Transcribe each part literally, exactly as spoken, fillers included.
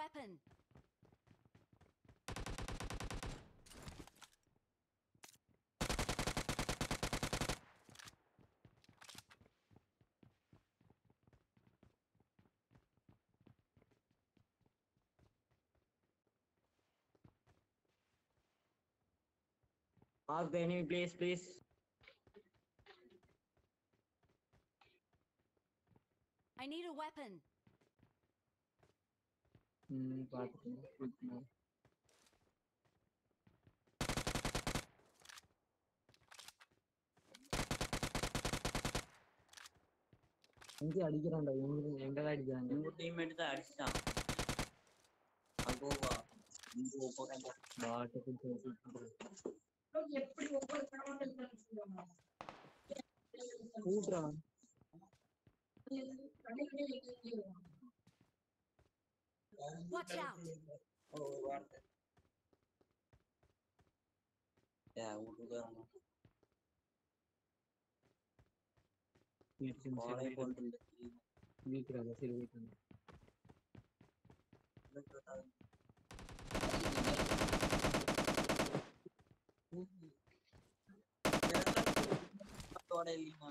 weapon. Mark the enemy, please, please. I need a weapon. Hmm, பார்த்துக்கோங்க. இங்கே அடிக்கிறான்டா, எங்க எங்கதான் அடிக்கிறாங்க? உங்க டீம்மேட் தான் அடிச்சான். அங்கோவா இங்கோ போறேன் பாட்டுக்கு பேசிட்டு எப்படி ஒவ்வொரு கரவண்டல் சொல்லுவாங்க. கூட்றான். Watch out. ஓ வார்த்தை ஏ ஊட்டுகாரங்க வீட்டு கோலை போட்டு வீக்குறாங்க, சரி வீக்குறாங்க. தோட இல்லையா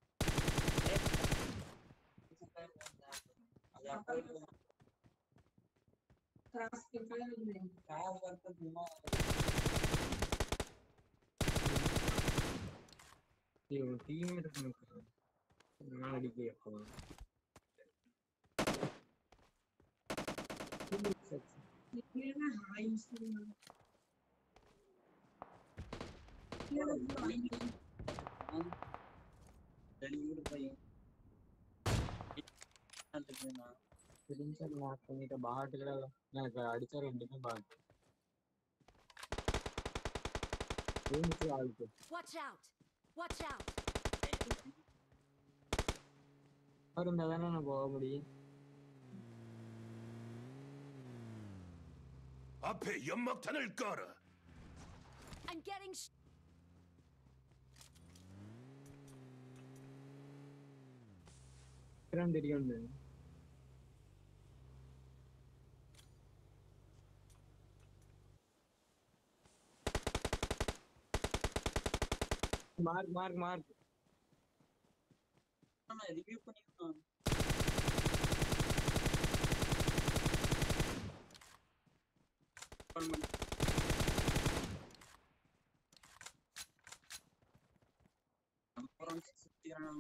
டீம்மேட் நான் அடிக்க எப்போ டெலிவரி பையன் மார்க் பண்ணிட்ட பாட்டுல எனக்கு அடிச்சா ரெண்டுமே பாட்டு ஆளுக்கு. Watch out. Watch out. இருந்தா தானே நான் போக முடியும். 앞에 연막탄을 깔아. I'm getting sh தெரியும். மார்க் மார்க் மார்க் நான் ரிவ்யூ பண்ணிருக்கேன். அப்புறம் சுத்திரான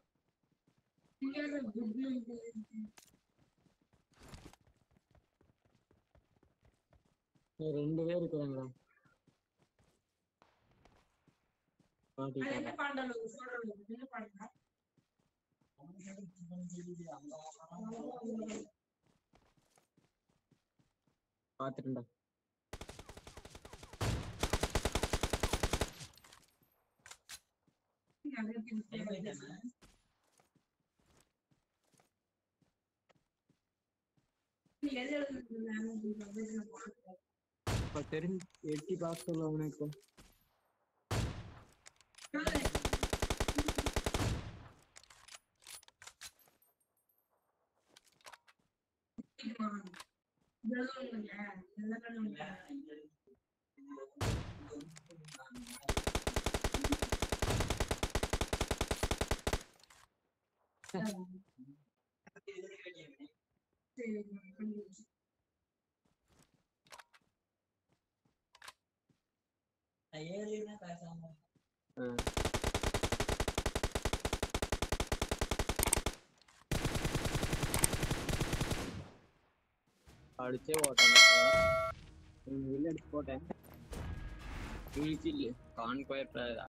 ரெண்டு பேர் இருக்காங்களா? என்ன பாண்டல சொல்றது என்ன பாண்டா பாத்துட்டேன்டா. தெரிஞ்சு எட்டி பார்க்க சொல்ல உனக்கு ஏறினா பேசாம அடிச்சே ஓட்டாங்க. வெளில அடிச்சு போட்டேன். கான்கொயர்